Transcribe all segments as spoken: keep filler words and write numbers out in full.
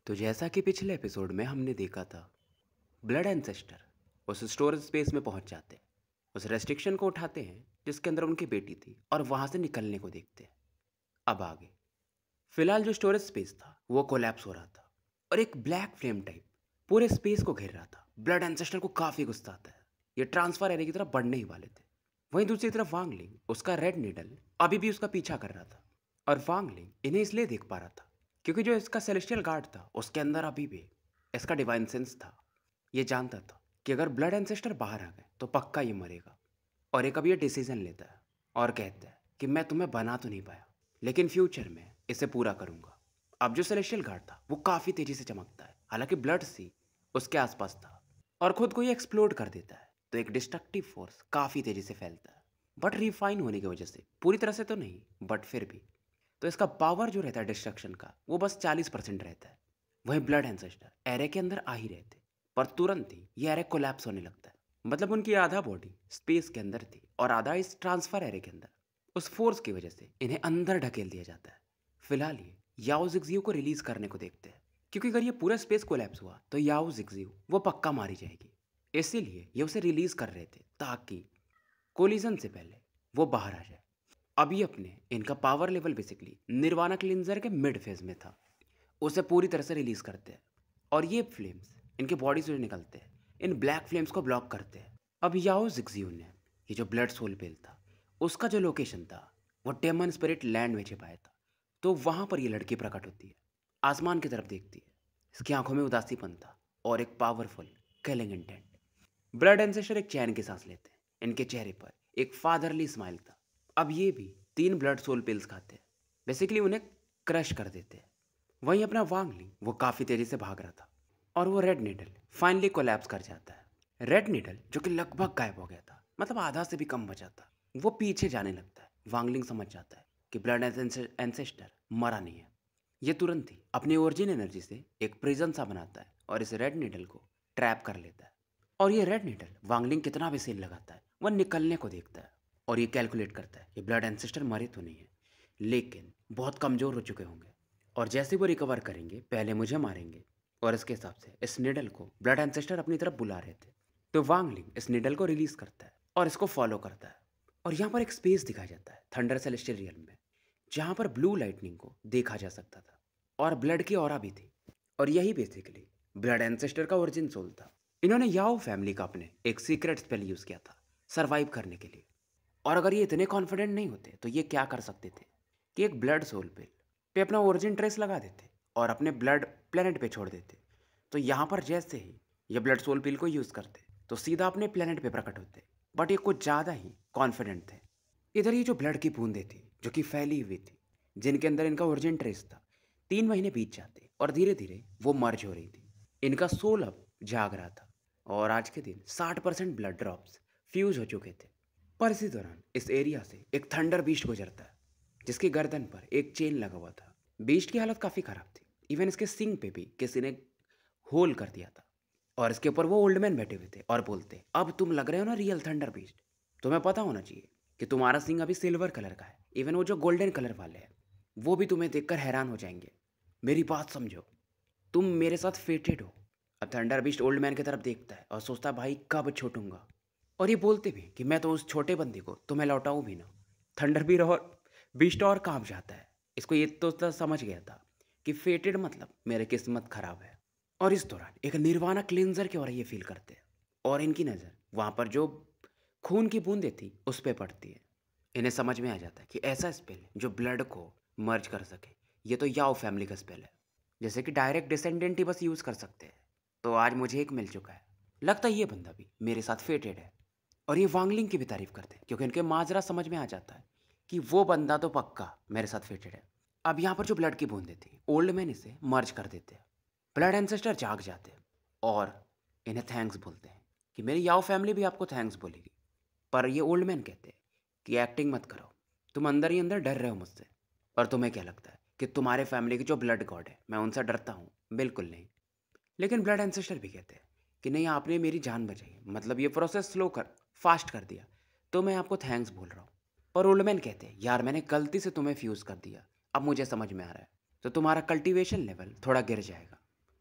तो जैसा कि पिछले एपिसोड में हमने देखा था, ब्लड एंसेस्टर उस स्टोरेज स्पेस में पहुंच जाते हैं, उस रेस्ट्रिक्शन को उठाते हैं जिसके अंदर उनकी बेटी थी और वहां से निकलने को देखते हैं। अब आगे फिलहाल जो स्टोरेज स्पेस था वो कोलैप्स हो रहा था और एक ब्लैक फ्लेम टाइप पूरे स्पेस को घेर रहा था। ब्लड एंसेस्टर को काफी गुस्सा आता है, ये ट्रांसफर एरिया की तरफ बढ़ने ही वाले थे। वहीं दूसरी तरफ वांगलिंग, उसका रेड नीडल अभी भी उसका पीछा कर रहा था और वांगलिंग इन्हें इसलिए देख पा रहा था क्योंकि जो इसका सेलेस्टियल गार्ड था उसके अंदर अभी भी इसका डिवाइन सेंस था। ये जानता था कि अगर ब्लड एंसेस्टर बाहर आ गए तो पक्का ये मरेगा। और एक अब ये डिसीजन लेता है और कहता है कि मैं तुम्हें बना तो नहीं पाया, लेकिन फ्यूचर में इसे पूरा करूंगा। अब जो सेलेस्टियल गार्ड था वो काफ़ी तेज़ी से चमकता है, हालांकि ब्लड सी उसके आसपास था और खुद को ये एक्सप्लोड कर देता है। तो एक डिस्ट्रक्टिव फोर्स काफ़ी तेज़ी से फैलता है, बट रिफाइन होने की वजह से, पूरी तरह से तो नहीं बट फिर भी। तो इसका पावर जो रहता है डिस्ट्रक्शन का वो बस चालीस परसेंट रहता है। वहीं ब्लड एंसेस्टर एरे के अंदर आ ही रहे थे, पर तुरंत ही ये एरे कोलैप्स होने लगता है। मतलब उनकी आधा बॉडी स्पेस के अंदर थी और आधा इस ट्रांसफर एरे के अंदर। उस फोर्स की वजह से इन्हें अंदर ढकेल दिया जाता है। फिलहाल ये याओ जिग्जियो को रिलीज करने को देखते हैं, क्योंकि अगर ये पूरा स्पेस कोलैप्स हुआ तो याओ जिग्जियो वो पक्का मारी जाएगी। इसीलिए ये उसे रिलीज कर रहे थे ताकि कोलिजन से पहले वो बाहर आ जाए। अभी अपने इनका power level basically nirvana cleanser के मिड फेज में था, उसे पूरी तरह से रिलीज करते हैं और ये फ्लेम्स इनके बॉडी से जो निकलते हैं इन ब्लैक फ्लेम्स को ब्लॉक करते हैं। अब याओ जिग्जियो ने ये जो ब्लड सोल पेल था उसका जो लोकेशन था वो डेमन स्पिरिट लैंड में छिपाया था। तो वहां पर ये लड़की प्रकट होती है, आसमान की तरफ देखती है। इसकी आंखों में उदासीपन था और एक powerful killing intent. Blood ancestor एक चैन की सांस लेते हैं, इनके चेहरे पर एक फादरली स्माइल था। अब ये भी तीन ब्लड सोल पिल्स खाते हैं, बेसिकली उन्हें क्रश कर देते हैं। वहीं अपना वांगलिंग वो काफ़ी तेज़ी से भाग रहा था और वो रेड नीडल फाइनली कोलैप्स कर जाता है। रेड नीडल जो कि लगभग गायब हो गया था, मतलब आधा से भी कम बचा था, वो पीछे जाने लगता है। वांगलिंग समझ जाता है कि ब्लड एंसेस्टर मरा नहीं है। ये तुरंत ही अपनी ओरिजिन एनर्जी से एक प्रिजन सा बनाता है और इस रेड नीडल को ट्रैप कर लेता है। और ये रेड नीडल वांगलिंग कितना भी सील लगाता है वह निकलने को देखता है और ये कैलकुलेट करता है कि ब्लड एंसेस्टर मरे तो नहीं है, लेकिन बहुत कमज़ोर हो चुके होंगे और जैसे वो रिकवर करेंगे पहले मुझे मारेंगे। और इसके हिसाब से इस निडल को ब्लड एंसेस्टर अपनी तरफ बुला रहे थे। तो वांगलिंग इस निडल को रिलीज करता है और इसको फॉलो करता है। और यहाँ पर एक स्पेस दिखाया जाता है थंडर सेलेस्टियल रियल्म में, जहाँ पर ब्लू लाइटनिंग को देखा जा सकता था और ब्लड की ऑरा भी थी। और यही बेसिकली ब्लड एंसेस्टर का ओरिजिन सोल था। इन्होंने याओ फैमिली का अपने एक सीक्रेट स्पेल यूज़ किया था सर्वाइव करने के लिए। और अगर ये इतने कॉन्फिडेंट नहीं होते तो ये क्या कर सकते थे कि एक ब्लड सोल पिल पे अपना ओरिजिन ट्रेस लगा देते और अपने ब्लड प्लेनेट पे छोड़ देते। तो यहाँ पर जैसे ही ये ब्लड सोल पिल को यूज़ करते तो सीधा अपने प्लेनेट पे प्रकट होते, बट ये कुछ ज़्यादा ही कॉन्फिडेंट थे। इधर ये जो ब्लड की बूंदें थी जो कि फैली हुई थी, जिनके अंदर इनका ओरिजिन ट्रेस था, तीन महीने बीत जाते और धीरे धीरे वो मर्ज हो रही थी। इनका सोल अब जाग रहा था और आज के दिन साठ परसेंट ब्लड ड्रॉप्स फ्यूज हो चुके थे। पर इसी दौरान इस एरिया से एक थंडर बीस्ट गुजरता है, जिसकी गर्दन पर एक चेन लगा हुआ था। बीस्ट की हालत काफ़ी ख़राब थी, इवन इसके सिंग पे भी किसी ने होल कर दिया था। और इसके ऊपर वो ओल्ड मैन बैठे हुए थे और बोलते, अब तुम लग रहे हो ना रियल थंडर बीस्ट, तुम्हें पता होना चाहिए कि तुम्हारा सिंग अभी सिल्वर कलर का है। इवन वो जो गोल्डन कलर वाले हैं वो भी तुम्हें देखकर हैरान हो जाएंगे। मेरी बात समझो, तुम मेरे साथ फेटेड हो। अब थंडर बीस्ट ओल्ड मैन की तरफ देखता है और सोचता, भाई कब छोटूंगा। और ये बोलते भी कि मैं तो उस छोटे बंदे को तुम्हें लौटाऊं भी ना। थंडर भी और बीस्ट और कांप जाता है। इसको ये तो समझ गया था कि फेटेड मतलब मेरी किस्मत खराब है। और इस दौरान एक निर्वाणा क्लिंजर की ओर ये फील करते हैं और इनकी नज़र वहाँ पर जो खून की बूंदें थी उस पर पड़ती है। इन्हें समझ में आ जाता है कि ऐसा स्पेल जो ब्लड को मर्ज कर सके ये तो याओ फैमिली का स्पेल है, जैसे कि डायरेक्ट डिसेंडेंट ही बस यूज़ कर सकते हैं। तो आज मुझे एक मिल चुका है, लगता है ये बंदा भी मेरे साथ फेटेड है। और ये वांगलिंग की भी तारीफ करते हैं क्योंकि इनके माजरा समझ में आ जाता है कि वो बंदा तो पक्का मेरे साथ फेटेड है। अब यहाँ पर जो ब्लड की बूंदें थी ओल्ड मैन इसे मर्ज कर देते हैं। ब्लड एंसेस्टर जाग जाते हैं और इन्हें थैंक्स बोलते हैं कि मेरी याओ फैमिली भी आपको थैंक्स बोलेगी। पर ये ओल्ड मैन कहते हैं कि एक्टिंग मत करो, तुम अंदर ही अंदर डर रहे हो मुझसे। और तुम्हें क्या लगता है कि तुम्हारे फैमिली के जो ब्लड गॉड है मैं उनसे डरता हूँ? बिल्कुल नहीं। लेकिन ब्लड एंसेस्टर भी कहते हैं कि नहीं, आपने मेरी जान बचाई, मतलब ये प्रोसेस स्लो कर फास्ट कर दिया, तो मैं आपको थैंक्स बोल रहा हूँ। पर ओल्ड मैन कहते हैं, यार मैंने गलती से तुम्हें फ्यूज़ कर दिया, अब मुझे समझ में आ रहा है, तो तुम्हारा कल्टीवेशन लेवल थोड़ा गिर जाएगा।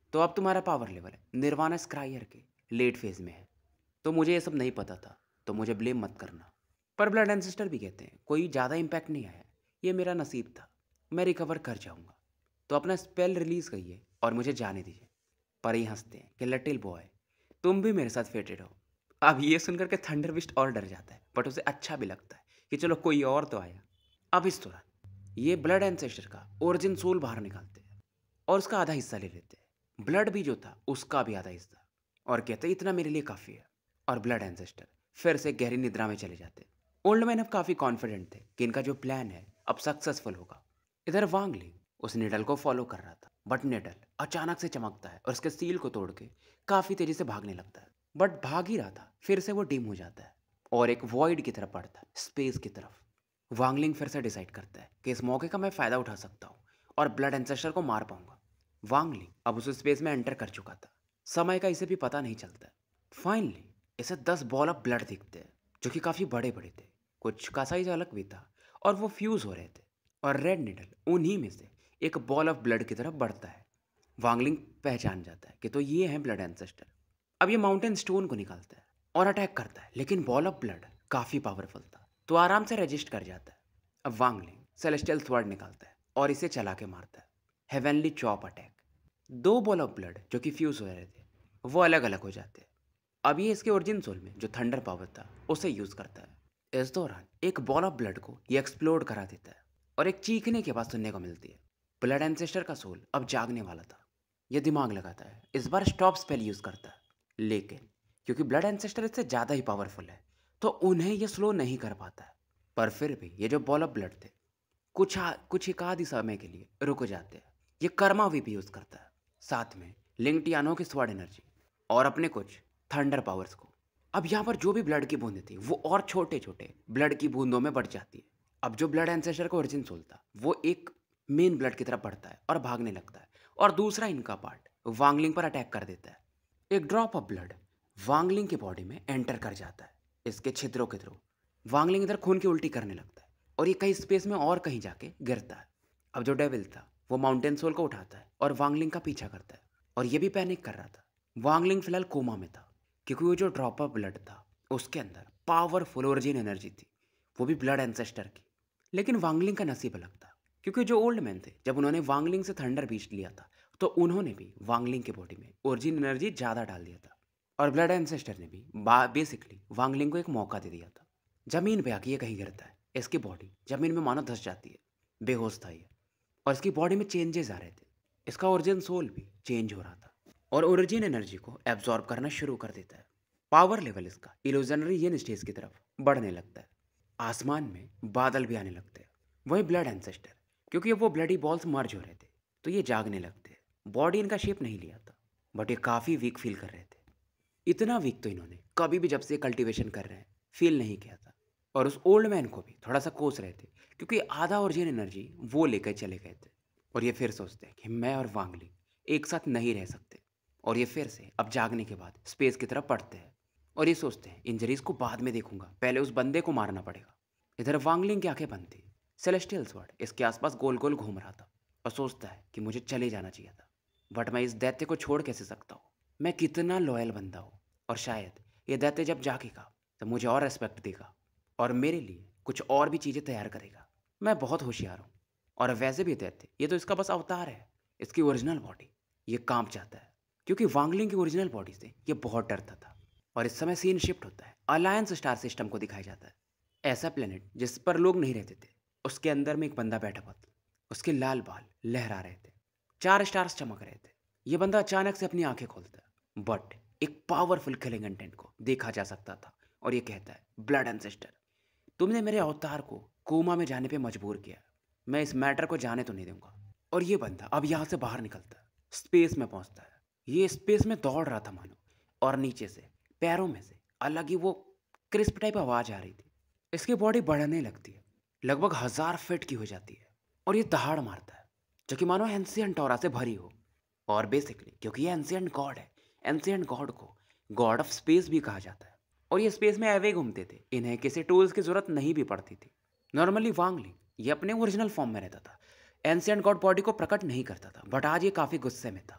तो अब तुम्हारा पावर लेवल निर्वाणा स्क्रायर के लेट फेज में है। तो मुझे ये सब नहीं पता था, तो मुझे ब्लेम मत करना। पर ब्लड एंसेस्टर भी कहते हैं कोई ज़्यादा इम्पैक्ट नहीं आया, ये मेरा नसीब था, मैं रिकवर कर जाऊंगा। तो अपना स्पेल रिलीज करिए और मुझे जाने दीजिए। पर ही हंसते हैं कि लिटिल बॉय, तुम भी मेरे साथ फेटेड हो। अब ये सुनकर के थंडर विस्ट और डर जाता है, बट उसे अच्छा भी लगता है कि चलो कोई और तो आया। अब इस दौरान ये ब्लड एंसेस्टर का ओरिजिन सोल बाहर निकालते हैं और उसका आधा हिस्सा ले लेते हैं, ब्लड भी जो था उसका भी आधा हिस्सा, और कहते इतना मेरे लिए काफ़ी है। और ब्लड एंसेस्टर फिर से गहरी निद्रा में चले जाते। ओल्ड मैन अब काफ़ी कॉन्फिडेंट थे कि इनका जो प्लान है अब सक्सेसफुल होगा। इधर वांगली उस निडल को फॉलो कर रहा था, बट निडल अचानक से चमकता है और उसके सील को तोड़ के काफ़ी तेजी से भागने लगता है। बट भाग ही रहा था, फिर से वो डिम हो जाता है और एक वॉइड की तरफ बढ़ता है, स्पेस की तरफ। वांगलिंग फिर से डिसाइड करता है कि इस मौके का मैं फ़ायदा उठा सकता हूँ और ब्लड एंसेस्टर को मार पाऊंगा। वांगलिंग अब उस स्पेस में एंटर कर चुका था, समय का इसे भी पता नहीं चलता। फाइनली इसे दस बॉल ऑफ ब्लड दिखते हैं जो कि काफ़ी बड़े बड़े थे, कुछ का साइज अलग भी था और वो फ्यूज हो रहे थे। और रेड निडल उन्हीं में से एक बॉल ऑफ ब्लड की तरफ बढ़ता है। वांगलिंग पहचान जाता है कि तो ये है ब्लड एंसेस्टर। अब ये माउंटेन स्टोन को निकालता है और अटैक करता है, लेकिन बॉल ऑफ ब्लड काफ़ी पावरफुल था तो आराम से रजिस्ट कर जाता है। अब वांगलिंग सेलेस्टियल स्वॉर्ड निकालता है और इसे चला के मारता है, हेवनली चॉप अटैक। दो बॉल ऑफ ब्लड जो कि फ्यूज हो रहे थे वो अलग अलग हो जाते हैं। अब ये इसके ओरिजिन सोल में जो थंडर पावर था उसे यूज करता है। इस दौरान एक बॉल ऑफ ब्लड को ये एक्सप्लोड करा देता है और एक चीखने की आवाज सुनने को मिलती है। ब्लड एंसेस्टर का सोल अब जागने वाला था। यह दिमाग लगाता है, इस बार स्टॉप स्पेल यूज करता है, लेकिन क्योंकि ब्लड एंसेस्टर इससे ज़्यादा ही पावरफुल है तो उन्हें यह स्लो नहीं कर पाता है। पर फिर भी ये जो बॉल ऑफ ब्लड थे कुछ आ, कुछ एक आधि समय के लिए रुक जाते हैं। ये कर्मा वीपी यूज करता है, साथ में लिंगटियानो की स्वॉर्ड एनर्जी और अपने कुछ थंडर पावर्स को। अब यहाँ पर जो भी ब्लड की बूंदें थी वो और छोटे छोटे ब्लड की बूंदों में बढ़ जाती है। अब जो ब्लड एंसेस्टर का ओरिजिन सोल था वो एक मेन ब्लड की तरफ बढ़ता है और भागने लगता है, और दूसरा इनका पार्ट वांगलिंग पर अटैक कर देता है। एक ड्रॉप ऑफ ब्लड वांगलिंग की बॉडी में एंटर कर जाता है, इसके छिद्रों के थ्रू। वांगलिंग इधर खून की उल्टी करने लगता है और ये कहीं स्पेस में और कहीं जाके गिरता है। अब जो डेविल था वो माउंटेन सोल को उठाता है और वांगलिंग का पीछा करता है, और ये भी पैनिक कर रहा था। वांगलिंग फिलहाल कोमा में था क्योंकि वो जो ड्रॉप ऑफ ब्लड था उसके अंदर पावरफुल ओरिजिन एनर्जी थी, वो भी ब्लड एंसेस्टर की। लेकिन वांगलिंग का नसीब अलग था क्योंकि जो ओल्ड मैन थे जब उन्होंने वांगलिंग से थंडर बीस्ट लिया था तो उन्होंने भी वांगलिंग के बॉडी में ओरिजिन एनर्जी ज़्यादा डाल दिया था, और ब्लड एंसेस्टर ने भी बेसिकली वांगलिंग को एक मौका दे दिया था। जमीन पे आके ये कहीं गिरता है, इसकी बॉडी जमीन में मानो धंस जाती है, बेहोश था ये, और इसकी बॉडी में चेंजेस आ रहे थे। इसका ओरिजिन सोल भी चेंज हो रहा था और ओरिजिन एनर्जी को एब्जॉर्ब करना शुरू कर देता है। पावर लेवल इसका इल्यूजनरी येन स्टेज की तरफ बढ़ने लगता है। आसमान में बादल भी आने लगते हैं। वही ब्लड एंसेस्टर, क्योंकि वो ब्लडी बॉल्स मर्ज हो रहे थे तो ये जागने लगते हैं। बॉडी इनका शेप नहीं लिया था, बट ये काफ़ी वीक फील कर रहे थे। इतना वीक तो इन्होंने कभी भी जब से कल्टीवेशन कर रहे हैं फील नहीं किया था। और उस ओल्ड मैन को भी थोड़ा सा कोस रहे थे क्योंकि आधा ओरिजिन एनर्जी वो लेकर चले गए थे। और ये फिर सोचते हैं कि मैं और वांगली एक साथ नहीं रह सकते, और ये फिर से अब जागने के बाद स्पेस की तरफ बढ़ते हैं और ये सोचते हैं इंजरीज को बाद में देखूंगा, पहले उस बंदे को मारना पड़ेगा। इधर वांगलिंग की आंखें बंद थी। सेलेस्टियल स्वॉर्ड इसके आसपास गोल गोल घूम रहा था और सोचता है कि मुझे चले जाना चाहिए था, बट मैं इस दैत्य को छोड़ कैसे सकता हूँ। मैं कितना लॉयल बंदा हूँ, और शायद ये दैत्य जब जागेगा तो मुझे और रेस्पेक्ट देगा और मेरे लिए कुछ और भी चीज़ें तैयार करेगा। मैं बहुत होशियार हूँ, और वैसे भी दैत्य ये तो इसका बस अवतार है। इसकी ओरिजिनल बॉडी ये कांप जाता है क्योंकि वांगलिंग की ओरिजिनल बॉडी से ये बहुत डरता था। और इस समय सीन शिफ्ट होता है, अलायंस स्टार सिस्टम को दिखाया जाता है। ऐसा प्लेनेट जिस पर लोग नहीं रहते थे, उसके अंदर में एक बंदा बैठा हुआ था। उसके लाल बाल लहरा रहे थे, चार स्टार्स चमक रहे थे। ये बंदा अचानक से अपनी आंखें खोलता है, बट एक पावरफुल किलिंग इंटेंट को देखा जा सकता था, और ये कहता है, ब्लड एंसेस्टर, तुमने मेरे अवतार को कोमा में जाने पे मजबूर किया, मैं इस मैटर को जाने तो नहीं दूंगा। और ये बंदा अब यहाँ से बाहर निकलता है, स्पेस में पहुँचता है। ये स्पेस में दौड़ रहा था मानो, और नीचे से पैरों में से अलग ही वो क्रिस्प टाइप आवाज़ आ रही थी। इसकी बॉडी बढ़ने लगती है, लगभग हजार फीट की हो जाती है, और ये दहाड़ मारता है जो कि मानो एंशिएंट ऑरा से भरी हो। और बेसिकली क्योंकि ये एंशिएंट गॉड है, एंशिएंट गॉड को गॉड ऑफ स्पेस भी कहा जाता है, और ये स्पेस में एवे घूमते थे, इन्हें किसी टूल्स की जरूरत नहीं भी पड़ती थी। नॉर्मली वांगलिंग ये अपने ओरिजिनल फॉर्म में रहता था, एंशिएंट गॉड बॉडी को प्रकट नहीं करता था, बट आज ये काफ़ी गुस्से में था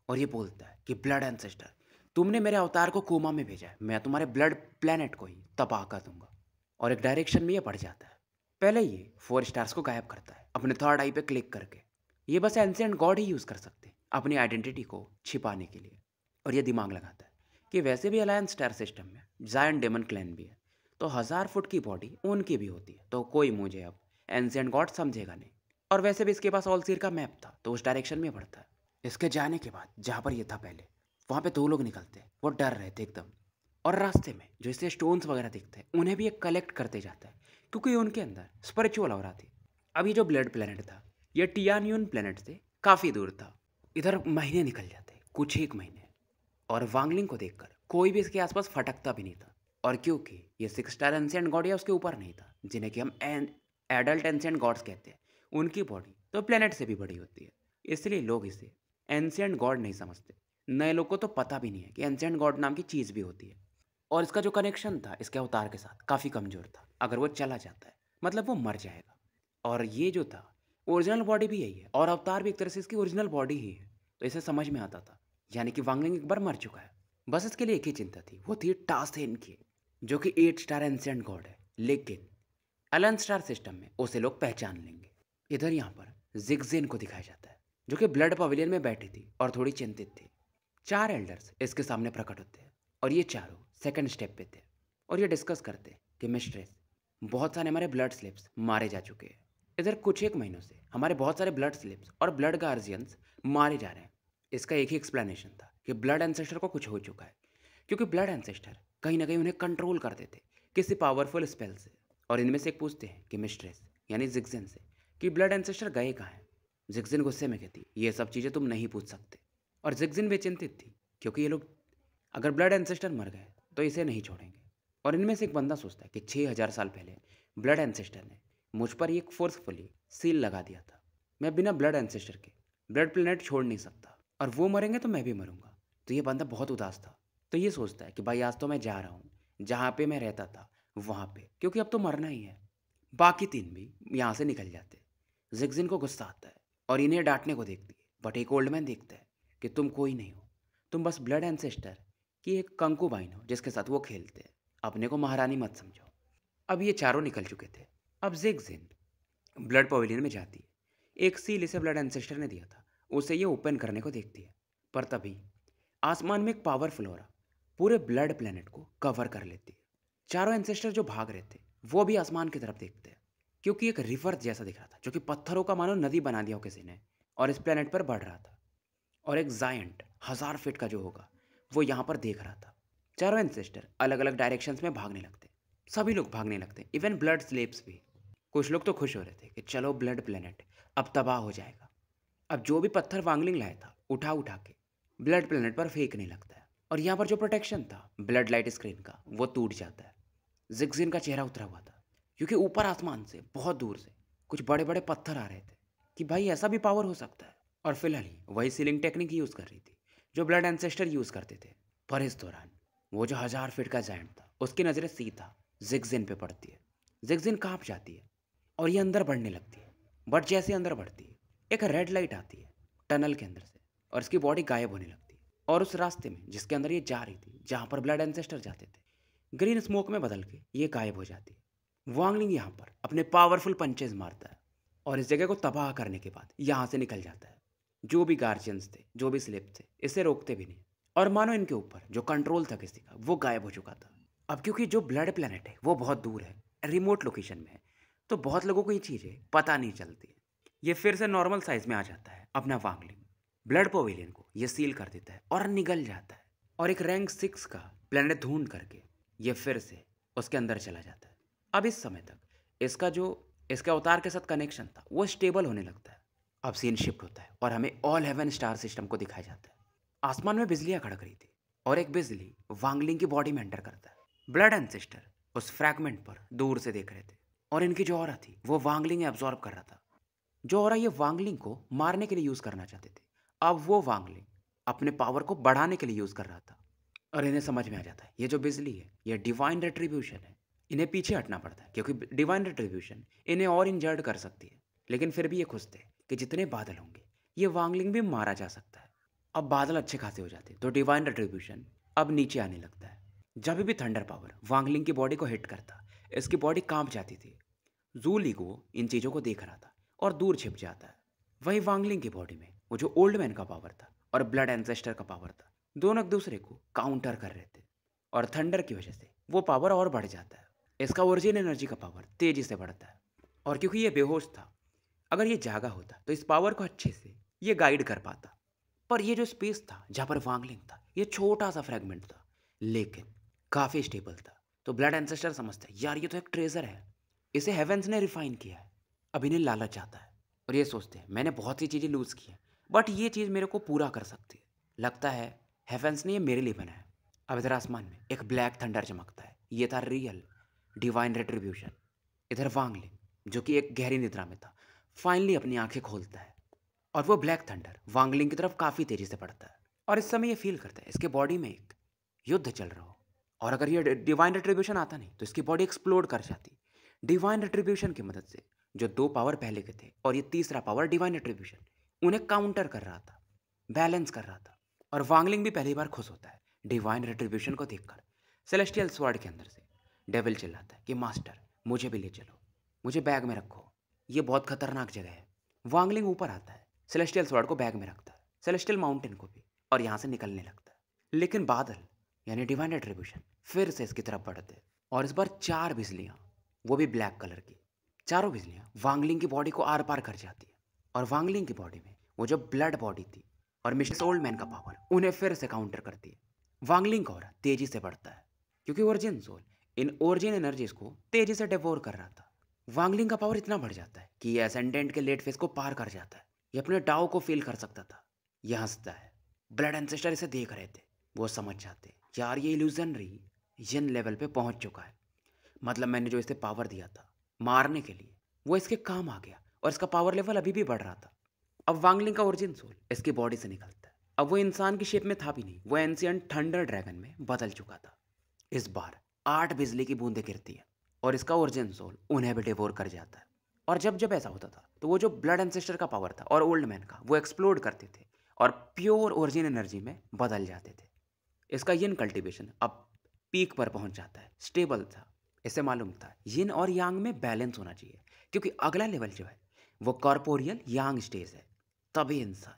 और ये बोलता है कि ब्लड एंसेस्टर, तुमने मेरे अवतार को कोमा में भेजा है, मैं तुम्हारे ब्लड प्लेनेट को ही तबाह कर दूंगा। और एक डायरेक्शन में ये बढ़ जाता है। पहले ये फोर स्टार्स को गायब करता है अपने थर्ड आई पे क्लिक करके। ये बस एंशिएंट गॉड ही यूज़ कर सकते हैं अपनी आइडेंटिटी को छिपाने के लिए। और ये दिमाग लगाता है कि वैसे भी अलायंस स्टार सिस्टम में जायंट डेमन क्लैन भी है, तो हज़ार फुट की बॉडी उनकी भी होती है, तो कोई मुझे अब एंशिएंट गॉड समझेगा नहीं। और वैसे भी इसके पास ऑलसीर का मैप था, तो उस डायरेक्शन में बढ़ता है। इसके जाने के बाद जहाँ पर ये था पहले, वहाँ पे दो लोग निकलते हैं, वो डर रहे थे एकदम। और रास्ते में जो इससे स्टोन्स वगैरह दिखते हैं उन्हें भी ये कलेक्ट करते जाता है, क्योंकि उनके अंदर स्पिरिचुअल ऑरा थी। अभी जो ब्लड प्लेनेट था ये टियान्यून प्लेनेट से काफ़ी दूर था। इधर महीने निकल जाते, कुछ एक महीने, और वांगलिंग को देखकर कोई भी इसके आसपास फटकता भी नहीं था। और क्योंकि ये सिक्स स्टार एंशिएंट गॉड या उसके ऊपर नहीं था, जिन्हें कि हम एडल्ट एंशिएंट गॉड्स कहते हैं, उनकी बॉडी तो प्लेनेट से भी बड़ी होती है, इसलिए लोग इसे एंशिएंट गॉड नहीं समझते। नए लोग को तो पता भी नहीं है कि एंशिएंट गॉड नाम की चीज़ भी होती है। और इसका जो कनेक्शन था इसके अवतार के साथ काफ़ी कमज़ोर था। अगर वो चला जाता है मतलब वो मर जाएगा। और ये जो था ओरिजिनल बॉडी भी यही है, और अवतार भी एक तरह से इसकी ओरिजिनल बॉडी ही है, तो इसे समझ में आता था, यानी कि वांगलिंग एक बार मर चुका है। बस इसके लिए एक ही चिंता थी, वो थी टासेन की, जो कि एट स्टार एंशिएंट गॉड है, लेकिन अलन स्टार सिस्टम में उसे लोग पहचान लेंगे। इधर यहाँ पर जिगजेन को दिखाया जाता है, जो कि ब्लड पवेलियन में बैठी थी और थोड़ी चिंतित थी। चार एल्डर्स इसके सामने प्रकट होते हैं, और ये चारों सेकंड स्टेप पे थे, और ये डिस्कस करते हैं कि मिस्ट्रेस, बहुत सारे हमारे ब्लड स्लिप्स मारे जा चुके हैं। इधर कुछ एक महीनों से हमारे बहुत सारे ब्लड स्लिप्स और ब्लड गार्जियंस मारे जा रहे हैं। इसका एक ही एक्सप्लेनेशन था कि ब्लड एंसेस्टर को कुछ हो चुका है, क्योंकि ब्लड एंसेस्टर कहीं ना कहीं उन्हें कंट्रोल करते थे किसी पावरफुल स्पेल से। और इनमें से एक पूछते हैं कि मिस्ट्रेस यानी जिगजेन से कि ब्लड एंसेस्टर गए कहाँ हैं। जिगजेन गुस्से में कहती, ये सब चीज़ें तुम नहीं पूछ सकते। और जिगजेन भी चिंतित थी, क्योंकि ये लोग अगर ब्लड एंसेस्टर मर गए तो इसे नहीं छोड़ेंगे। और इनमें से एक बंदा सोचता है कि छः हज़ार साल पहले ब्लड एंसेस्टर ने मुझ पर एक फोर्सफुली सील लगा दिया था। मैं बिना ब्लड एंसेस्टर के ब्लड प्लेनेट छोड़ नहीं सकता, और वो मरेंगे तो मैं भी मरूंगा। तो ये बंदा बहुत उदास था, तो ये सोचता है कि भाई आज तो मैं जा रहा हूँ जहाँ पे मैं रहता था वहाँ पे, क्योंकि अब तो मरना ही है। बाकी तीन भी यहाँ से निकल जाते। जिगजिन को गुस्सा आता है और इन्हें डांटने को देखती है, बट एक ओल्ड मैन देखता है कि तुम कोई नहीं हो, तुम बस ब्लड एंसेस्टर की एक कंकुबाइन हो जिसके साथ वो खेलते हैं, अपने को महारानी मत समझो। अब ये चारों निकल चुके थे। अब जिगजिन ब्लड पवेलियन में जाती है, एक सील इसे ब्लड एंसेस्टर ने दिया था, उसे ये ओपन करने को देखती है, पर तभी आसमान में एक पावरफुल ऑरा पूरे ब्लड प्लेनेट को कवर कर लेती है। चारों एंसेस्टर जो भाग रहे थे वो भी आसमान की तरफ देखते हैं, क्योंकि एक रिवर जैसा दिख रहा था जो कि पत्थरों का मानो नदी बना दिया हो किसी ने, और इस प्लेनेट पर बढ़ रहा था। और एक जायंट हजार फीट का जो होगा वो यहाँ पर देख रहा था। चारों एंसेस्टर अलग अलग डायरेक्शंस में भागने लगते, सभी लोग भागने लगते, इवन ब्लड स्लेव्स भी। कुछ लोग तो खुश हो रहे थे कि चलो ब्लड प्लेनेट अब तबाह हो जाएगा। अब जो भी पत्थर वांगलिंग लाया था उठा उठा के ब्लड प्लेनेट पर फेंकने लगता है, और यहाँ पर जो प्रोटेक्शन था ब्लड लाइट स्क्रीन का वो टूट जाता है। जिगजिन का चेहरा उतरा हुआ था, क्योंकि ऊपर आसमान से बहुत दूर से कुछ बड़े बड़े पत्थर आ रहे थे कि भाई ऐसा भी पावर हो सकता है। और फिलहाल ही वही सीलिंग टेक्निक यूज़ कर रही थी जो ब्लड एंसेस्टर यूज़ करते थे। पर इस दौरान वो जो हजार फीट का जायंट था उसकी नज़रें सीधा जिगजिन पे पड़ती है। जिगजिन कांप जाती है और ये अंदर बढ़ने लगती है, बट जैसे अंदर बढ़ती है एक रेड लाइट आती है टनल के अंदर से, और इसकी बॉडी गायब होने लगती है। और उस रास्ते में जिसके अंदर ये जा रही थी, जहाँ पर ब्लड एंसेस्टर जाते थे, ग्रीन स्मोक में बदल के ये गायब हो जाती है। वांगलिंग यहाँ पर अपने पावरफुल पंचेज मारता है और इस जगह को तबाह करने के बाद यहाँ से निकल जाता है। जो भी गार्जियंस थे, जो भी स्लेव थे, इसे रोकते भी नहीं, और मानो इनके ऊपर जो कंट्रोल था किसी का वो गायब हो चुका था। अब क्योंकि जो ब्लड प्लेनेट है वो बहुत दूर है, रिमोट लोकेशन में है, तो बहुत लोगों को ये चीज़ें पता नहीं चलती। ये फिर से नॉर्मल साइज में आ जाता है अपना वांगलिंग, ब्लड पवेलियन को ये सील कर देता है और निकल जाता है। और एक रैंक सिक्स का प्लेनेट ढूंढ करके ये फिर से उसके अंदर चला जाता है। अब इस समय तक इसका जो इसके अवतार के साथ कनेक्शन था वो स्टेबल होने लगता है। अब सीन शिफ्ट होता है और हमें ऑल हेवन स्टार सिस्टम को दिखाया जाता है। आसमान में बिजलियाँ खड़क रही थी और एक बिजली वांगलिंग की बॉडी में एंटर करता है। ब्लड एंसेस्टर उस फ्रैगमेंट पर दूर से देख रहे थे, और इनकी जो ऑरा थी वो वांगलिंग एब्जॉर्ब कर रहा था। जो ऑरा ये वांगलिंग को मारने के लिए यूज़ करना चाहते थे, अब वो वांगलिंग अपने पावर को बढ़ाने के लिए यूज़ कर रहा था। और इन्हें समझ में आ जाता है ये जो बिजली है ये डिवाइन रेट्रीब्यूशन है, इन्हें पीछे हटना पड़ता है क्योंकि डिवाइन रेट्रीब्यूशन इन्हें और इंजर्ड कर सकती है। लेकिन फिर भी ये खुश थे कि जितने बादल होंगे ये वांगलिंग भी मारा जा सकता है। अब बादल अच्छे खासे हो जाते तो डिवाइन रेट्रीब्यूशन अब नीचे आने लगता है। जब भी थंडर पावर वांगलिंग की बॉडी को हिट करता, इसकी बॉडी कांप जाती थी। जूलीगो इन चीज़ों को देख रहा था और दूर छिप जाता है। वही वांगलिंग की बॉडी में वो जो ओल्ड मैन का पावर था और ब्लड एंसेस्टर का पावर था, दोनों एक दूसरे को काउंटर कर रहे थे और थंडर की वजह से वो पावर और बढ़ जाता है। इसका ओरिजिन एनर्जी का पावर तेजी से बढ़ता है और क्योंकि ये बेहोश था, अगर ये जागा होता तो इस पावर को अच्छे से ये गाइड कर पाता। पर ये जो स्पेस था जहाँ पर वांगलिंग था, ये छोटा सा फ्रेगमेंट था लेकिन काफ़ी स्टेबल था। तो ब्लड एंसेस्टर समझता है यार ये तो एक ट्रेजर है, इसे हेवेंस ने रिफाइन किया है। अब इन्हें लालच आता है और ये सोचते हैं मैंने बहुत सी चीज़ें लूज़ की हैं, बट ये चीज़ मेरे को पूरा कर सकती है। लगता है हेवेंस ने ये मेरे लिए बनाया है। अब इधर आसमान में एक ब्लैक थंडर चमकता है, ये था रियल डिवाइन रेट्रीब्यूशन। इधर वांगलिंग जो कि एक गहरी निद्रा में था, फाइनली अपनी आंखें खोलता है और वो ब्लैक थंडर वांगलिंग की तरफ काफ़ी तेज़ी से बढ़ता है और इस समय ये फील करता है इसके बॉडी में एक युद्ध चल रहा हो। और अगर ये डिवाइन रेट्रीब्यूशन आता नहीं तो इसकी बॉडी एक्सप्लोड कर जाती। डिवाइन रेट्रीब्यूशन की मदद से जो दो पावर पहले के थे और ये तीसरा पावर डिवाइन रेट्रीब्यूशन, उन्हें काउंटर कर रहा था, बैलेंस कर रहा था। और वांगलिंग भी पहली बार खुश होता है डिवाइन रेट्रीब्यूशन को देखकर। सेलेस्टियल स्वॉर्ड के अंदर से डेविल चिल्लाता है कि मास्टर मुझे भी ले चलो, मुझे बैग में रखो, ये बहुत खतरनाक जगह है। वांगलिंग ऊपर आता है, सेलेस्टियल स्वॉर्ड को बैग में रखता है, सेलेस्टियल माउंटेन को भी, और यहाँ से निकलने लगता है। लेकिन बादल यानी डिवाइन रेट्रीब्यूशन फिर से इसकी तरफ बढ़ते और इस बार चार बिजलियाँ, वो भी ब्लैक कलर की, चारों बिजलियाँ वांगलिंग की बॉडी को आर पार कर जाती है और वांगलिंग की बॉडी में वो जो ब्लड बॉडी थी और मिस्टर ओल्ड मैन का पावर उन्हें फिर से काउंटर करती है। वांगलिंग का ऑरा तेजी से बढ़ता है क्योंकि ओरिजिन सोल इन ओरिजिन एनर्जीज को तेजी से डिवोर कर रहा था। वांगलिंग का पावर इतना बढ़ जाता है कि ये एसेंडेंट के लेट फेस को पार कर जाता है। ये अपने डाउ को फील कर सकता था। यह हंसता है। ब्लड एंसेस्टर इसे देख रहे थे, वो समझ जाते यार ये इल्यूजनरी जिन लेवल पे पहुंच चुका है, मतलब मैंने जो इसे पावर दिया था मारने के लिए वो इसके काम आ गया और इसका पावर लेवल अभी भी बढ़ रहा था। अब वांगलिंग का ओरिजिन सोल इसकी बॉडी से निकलता है। अब वो इंसान की शेप में था भी नहीं, वो एंशिएंट थंडर ड्रैगन में बदल चुका था। इस बार आठ बिजली की बूंदें गिरती है और इसका ओरिजिन सोल उन्हें भी डिवोर कर जाता है। और जब जब ऐसा होता था तो वो जो ब्लड एंसेस्टर का पावर था और ओल्ड मैन का, वो एक्सप्लोड करते थे और प्योर ओरिजिन एनर्जी में बदल जाते थे। इसका यिन कल्टीवेशन अब पीक पर पहुंच जाता है, स्टेबल था। इसे मालूम था यिन और यांग में बैलेंस होना चाहिए क्योंकि अगला लेवल जो है वो कॉर्पोरियल यांग स्टेज है। तभी इंसान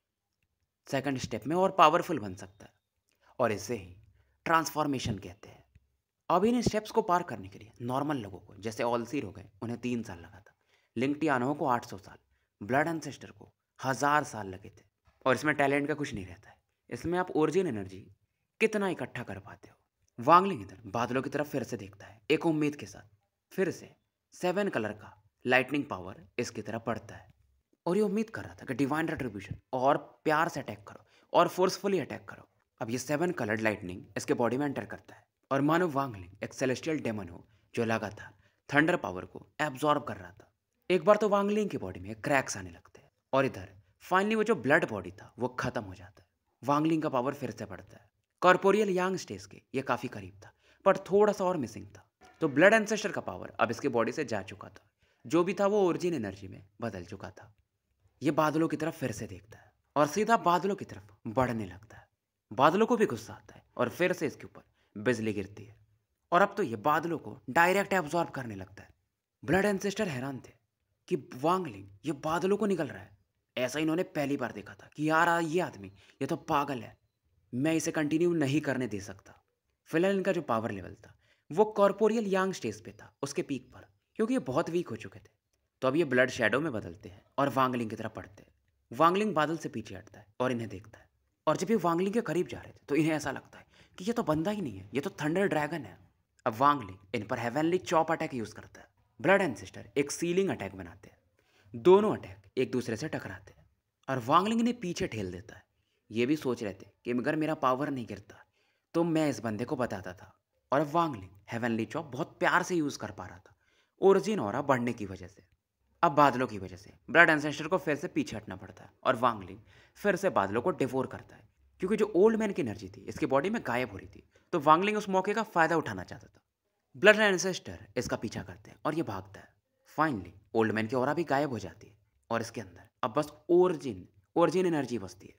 सेकंड स्टेप में और पावरफुल बन सकता है और इसे ही ट्रांसफॉर्मेशन कहते हैं। अब इन स्टेप्स को पार करने के लिए नॉर्मल लोगों को, जैसे ऑलसीर हो गए, उन्हें तीन साल लगा था। लिंक्टियानो को आठ सौ साल, ब्लड एंसेस्टर को हज़ार साल लगे थे। और इसमें टैलेंट का कुछ नहीं रहता है, इसमें आप ओरिजिन एनर्जी कितना इकट्ठा कर पाते हो। वांगलिंग इधर बादलों की तरफ फिर से देखता है एक उम्मीद के साथ। फिर से सेवन कलर का लाइटनिंग पावर इसकी तरफ बढ़ता है और ये उम्मीद कर रहा था कि डिवाइन रेट्रीब्यूशन और प्यार से अटैक करो और फोर्सफुली अटैक करो। अब ये सेवन कलर्ड लाइटनिंग इसके बॉडी में एंटर करता है और मानो वांगलिंग एक सेलेस्टियल डेमन हो जो लगातार थंडर पावर को एब्जॉर्ब कर रहा था। एक बार तो वांगलिंग की बॉडी में क्रैक्स आने लगते हैं और इधर फाइनली वो जो ब्लड बॉडी था वो खत्म हो जाता है। वांगलिंग का पावर फिर से बढ़ता है। कॉर्पोरियल यांग स्टेज के ये काफ़ी करीब था पर थोड़ा सा और मिसिंग था। तो ब्लड एंसेस्टर का पावर अब इसके बॉडी से जा चुका था, जो भी था वो ओरिजिन एनर्जी में बदल चुका था। ये बादलों की तरफ फिर से देखता है और सीधा बादलों की तरफ बढ़ने लगता है। बादलों को भी गुस्सा आता है और फिर से इसके ऊपर बिजली गिरती है और अब तो ये बादलों को डायरेक्ट एब्जॉर्ब करने लगता है। ब्लड एंसेस्टर हैरान थे कि वांगलिंग ये बादलों को निकल रहा है। ऐसा इन्होंने पहली बार देखा था कि यार ये आदमी ये तो पागल है, मैं इसे कंटिन्यू नहीं करने दे सकता। फिलहाल इनका जो पावर लेवल था वो कॉर्पोरियल यांग स्टेज पे था, उसके पीक पर, क्योंकि ये बहुत वीक हो चुके थे। तो अब ये ब्लड शेडो में बदलते हैं और वांगलिंग की तरफ बढ़ते हैं। वांगलिंग बादल से पीछे हटता है और इन्हें देखता है और जब ये वांगलिंग के करीब जा रहे थे तो इन्हें ऐसा लगता है कि ये तो बंदा ही नहीं है, ये तो थंडर ड्रैगन है। अब वांगलिंग इन पर हेवनली चॉप अटैक यूज करता है। ब्लड एंसेस्टर एक सीलिंग अटैक बनाते हैं। दोनों अटैक एक दूसरे से टकराते हैं और वांगलिंग इन्हें पीछे ठेल देता है। ये भी सोच रहे थे कि अगर मेरा पावर नहीं गिरता तो मैं इस बंदे को बताता था। और अब वांगलिंग हेवनली चॉप बहुत प्यार से यूज कर पा रहा था ओरिजिन ऑरा बढ़ने की वजह से। अब बादलों की वजह से ब्लड एंसेस्टर को फिर से पीछे हटना पड़ता है और वांगलिंग फिर से बादलों को डिवोर करता है क्योंकि जो ओल्ड मैन की एनर्जी थी इसकी बॉडी में गायब हो रही थी। तो वांगलिंग उस मौके का फायदा उठाना चाहता था। ब्लड एंसेस्टर इसका पीछा करते हैं और ये भागता है। फाइनली ओल्ड मैन की ऑरा भी गायब हो जाती है और इसके अंदर अब बस ओरिजिन ओरिजिन एनर्जी बसती है।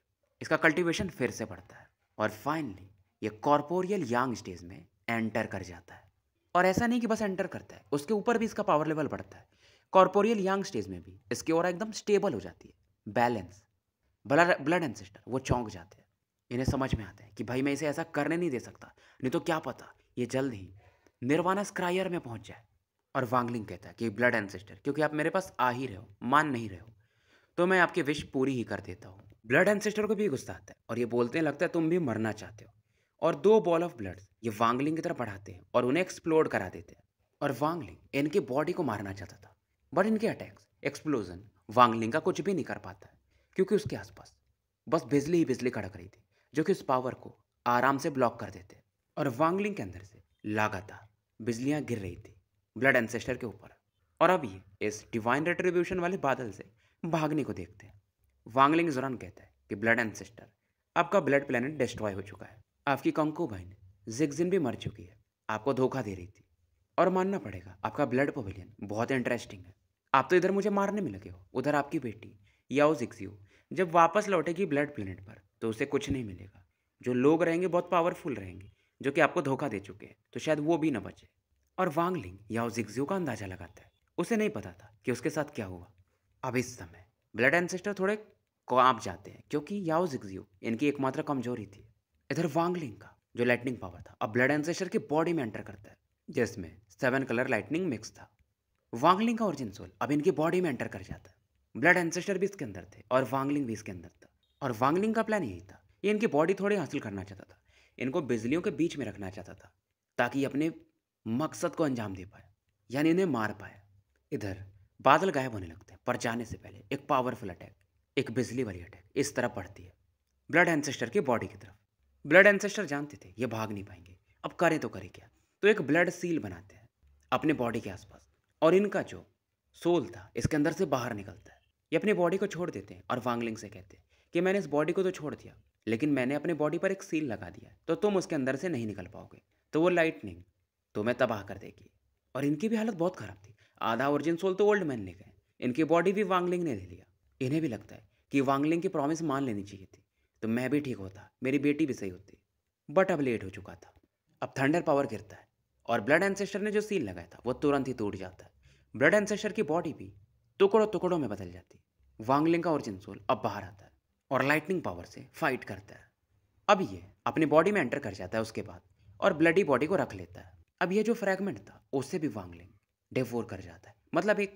इसका कल्टीवेशन फिर से बढ़ता है और फाइनली ये कॉर्पोरियल यांग स्टेज में एंटर कर जाता है। और ऐसा नहीं कि बस एंटर करता है, उसके ऊपर भी इसका पावर लेवल बढ़ता है। कॉर्पोरियल यांग स्टेज में भी इसकी ऑरा एकदम स्टेबल हो जाती है, बैलेंस। ब्लड ब्लड एंसेस्टर वो चौंक जाते हैं। इन्हें समझ में आता है कि भाई मैं इसे ऐसा करने नहीं दे सकता, नहीं तो क्या पता ये जल्द ही निर्वाणा स्क्रायर में पहुंच जाए। और वांगलिंग कहता है कि ब्लड एंसेस्टर, क्योंकि आप मेरे पास आ ही रहे हो, मान नहीं रहे हो, तो मैं आपकी विश पूरी ही कर देता हूँ। ब्लड एंसेस्टर को भी गुस्सा आता है और ये बोलते हैं लगता है तुम भी मरना चाहते हो। और दो बॉल ऑफ ब्लड ये वांगलिंग की तरफ बढ़ाते हैं और उन्हें एक्सप्लोड करा देते हैं। और वांगलिंग इनकी बॉडी को मारना चाहता था, बट इनके अटैक्स एक्सप्लोजन वांगलिंग का कुछ भी नहीं कर पाता है, क्योंकि उसके आसपास बस बिजली ही बिजली कड़क रही थी, जो कि उस पावर को आराम से ब्लॉक कर देते। और वांगलिंग के अंदर से लगातार बिजलियां गिर रही थी ब्लड एंसेस्टर के ऊपर। और अब ये इस डिवाइन रेट्रीब्यूशन वाले बादल से भागने को देखते हैं। वांगलिंग जोरान कहता है कि ब्लड एंसेस्टर, आपका ब्लड प्लेनेट डिस्ट्रॉय हो चुका है, आपकी कंकूबाइन जिगजिन भी मर चुकी है, आपको धोखा दे रही थी। और मानना पड़ेगा आपका ब्लड पवेलियन बहुत इंटरेस्टिंग है। आप तो इधर मुझे मारने में लगे हो, उधर आपकी बेटी याओ जिक्सियो जब वापस लौटेगी ब्लड प्लेनेट पर तो उसे कुछ नहीं मिलेगा। जो लोग रहेंगे बहुत पावरफुल रहेंगे, जो कि आपको धोखा दे चुके हैं, तो शायद वो भी ना बचे। और वांगलिंग याओ जिक्सियो का अंदाजा लगाता है, उसे नहीं पता था कि उसके साथ क्या हुआ। अब इस समय ब्लड एंसेस्टर थोड़े कांप जाते हैं, क्योंकि याओ जिक्सियो इनकी एकमात्र कमजोरी थी। इधर वांगलिंग का जो लाइटनिंग पावर था अब ब्लड एंसेस्टर की बॉडी में एंटर करता है, जिसमें सेवन कलर लाइटनिंग मिक्स था। वांगलिंग का ओरिजिन सोल अब इनकी बॉडी में एंटर कर जाता है। ब्लड एंसेस्टर भी इसके अंदर थे और वांगलिंग भी इसके अंदर था। और वांगलिंग का प्लान यही था, ये इनकी बॉडी थोड़ी हासिल करना चाहता था, इनको बिजलियों के बीच में रखना चाहता था, ताकि अपने मकसद को अंजाम दे पाए, यानी इन्हें मार पाए। इधर बादल गायब होने लगते हैं, पर जाने से पहले एक पावरफुल अटैक, एक बिजली वाली अटैक इस तरफ पड़ती है ब्लड एंसेस्टर की बॉडी की तरफ। ब्लड एंसेस्टर जानते थे ये भाग नहीं पाएंगे, अब करें तो करें क्या, तो एक ब्लड सील बनाते हैं अपने बॉडी के आसपास। और इनका जो सोल था इसके अंदर से बाहर निकलता है। ये अपनी बॉडी को छोड़ देते हैं और वांगलिंग से कहते हैं कि मैंने इस बॉडी को तो छोड़ दिया, लेकिन मैंने अपने बॉडी पर एक सील लगा दिया, तो तुम उसके अंदर से नहीं निकल पाओगे, तो वो लाइटनिंग तुम्हें तबाह कर देगी। और इनकी भी हालत बहुत खराब थी, आधा ओरिजिन सोल तो ओल्ड मैन ले गए, इनकी बॉडी भी वांगलिंग ने ले लिया। इन्हें भी लगता है कि वांगलिंग की प्रॉमिस मान लेनी चाहिए थी, तो मैं भी ठीक होता, मेरी बेटी भी सही होती, बट अब लेट हो चुका था। अब थंडर पावर गिरता है और ब्लड एंसेस्टर ने जो सील लगाया था वो तुरंत ही टूट जाता है। ब्लड एंसेस्टर की बॉडी भी टुकड़ों टुकड़ों में बदल जाती है। वांगलिंग का ओरिजिन सोल अब बाहर आता है और लाइटनिंग पावर से फाइट करता है। अब ये अपनी बॉडी में एंटर कर जाता है उसके बाद, और ब्लडी बॉडी को रख लेता है। अब ये जो फ्रैगमेंट था उससे भी वांगलिंग डिवोर कर जाता है, मतलब एक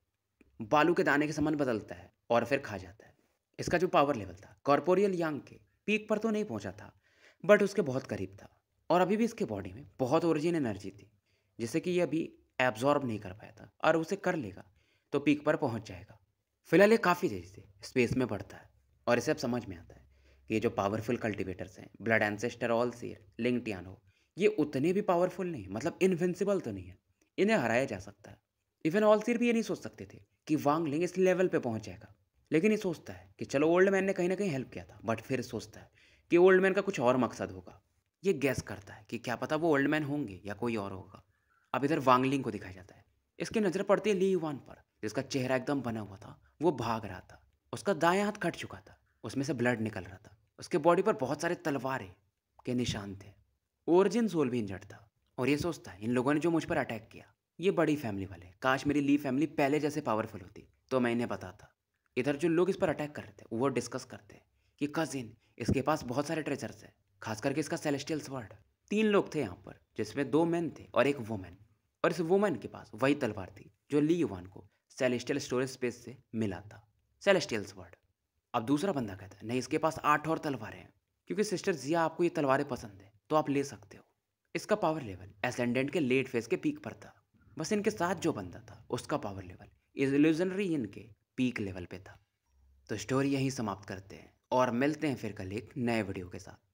बालू के दाने के समान बदलता है और फिर खा जाता है। इसका जो पावर लेवल था कॉर्पोरियल यांग के पीक पर तो नहीं पहुंचा था, बट उसके बहुत करीब था। और अभी भी इसके बॉडी में बहुत ओरिजिन एनर्जी थी, जिससे कि ये अभी एब्जॉर्ब नहीं कर पाया था, और उसे कर लेगा तो पीक पर पहुंच जाएगा। फिलहाल ये काफ़ी तेजी से स्पेस में बढ़ता है और इसे अब समझ में आता है कि ये जो पावरफुल कल्टिवेटर्स हैं, ब्लड एंसेस्टर, ऑल सीर, लिंगटियानो, ये उतने भी पावरफुल नहीं, मतलब इनविंसिबल तो नहीं है, इन्हें हराया जा सकता है। इवन ऑल सीर भी ये नहीं सोच सकते थे कि वांगलिंग इस लेवल पे पहुंच जाएगा, लेकिन ये सोचता है कि चलो ओल्ड मैन ने कहीं ना कहीं हेल्प किया था, बट फिर सोचता है कि ओल्ड मैन का कुछ और मकसद होगा। ये गैस करता है कि क्या पता वो ओल्ड मैन होंगे या कोई और होगा। अब इधर वांगलिंग को दिखाया जाता है, इसकी नज़र पड़ती है ली युवान पर, जिसका चेहरा एकदम बना हुआ था, वो भाग रहा था, उसका दायां हाथ कट चुका था, उसमें से ब्लड निकल रहा था, उसके बॉडी पर बहुत सारे तलवारें के निशान थे। ओरिजिन सोल भी इंजर्ड था और ये सोचता है इन लोगों ने जो मुझ पर अटैक किया ये बड़ी फैमिली वाले, काश मेरी ली फैमिली पहले जैसे पावरफुल होती तो मैं इन्हें बताता। इधर जो लोग इस पर अटैक कर रहे थे वो डिस्कस करते हैं कि कजिन इसके पास बहुत सारे ट्रेजर्स है, खास करके इसका सेलेस्टियल स्वॉर्ड। तीन लोग थे यहाँ पर, जिसमें दो मैन थे और एक वुमेन, और इस वुमेन के पास वही तलवार थी जो ली युवान को सेलेस्टियल स्टोरेज स्पेस से मिला था, सेलेस्टियल स्वॉर्ड। अब दूसरा बंदा कहता है नहीं, इसके पास आठ और तलवारें हैं, क्योंकि सिस्टर जिया आपको ये तलवारें पसंद है तो आप ले सकते हो। इसका पावर लेवल एसेंडेंट के लेट फेज के पीक पर था, बस इनके साथ जो बंदा था उसका पावर लेवल इल्यूजनरी इनके पीक लेवल पे था। तो स्टोरी यहीं समाप्त करते हैं और मिलते हैं फिर कल एक नए वीडियो के साथ।